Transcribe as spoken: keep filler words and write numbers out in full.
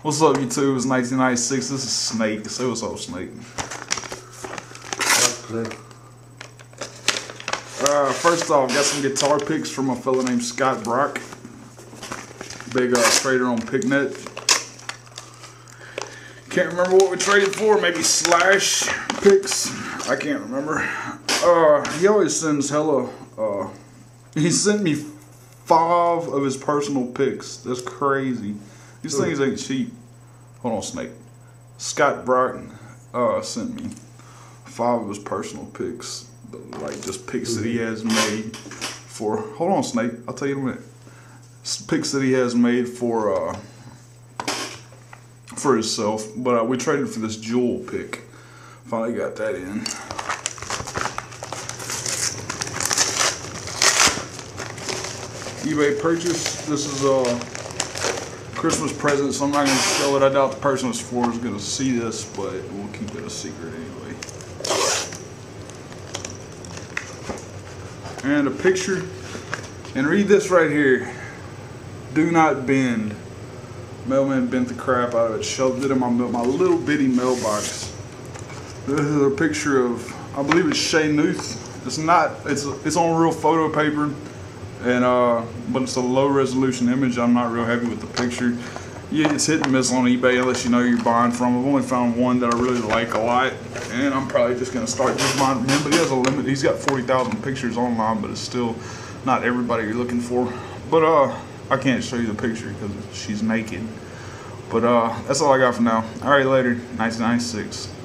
What's up, YouTube? It's nineteen ninety-six. This is Snake. Say what's up, Snake. Uh, first off, got some guitar picks from a fella named Scott Brock. Big uh, trader on Picknet. Can't remember what we traded for. Maybe Slash picks. I can't remember. Uh, he always sends hella. Uh, he sent me five of his personal picks. That's crazy. These Ooh. things ain't cheap. Hold on, Snake. Scott Brock uh, sent me five of his personal picks. Like just picks that he has made for. Hold on, Snake. I'll tell you in a minute. Picks that he has made for uh, for himself. But uh, we traded for this Jewel pick. Finally got that in. eBay purchase. This is a uh, Christmas present, so I'm not going to show it. I doubt the person it's for is going to see this, but we'll keep it a secret anyway. And a picture. And read this right here. Do not bend. Mailman bent the crap out of it. Shoved it in my my little bitty mailbox. This is a picture of, I believe it's Shay Nuth. It's not. It's it's on real photo paper. And uh, but it's a low resolution image. I'm not real happy with the picture. Yeah, it's hit and miss on eBay unless you know you're buying from. I've only found one that I really like a lot, and I'm probably just gonna start just buying from him. But he has a limit. He's got forty thousand pictures online, but it's still not everybody you're looking for. But uh, I can't show you the picture because she's naked. But uh, that's all I got for now. All right, later. nineteen ninety-six.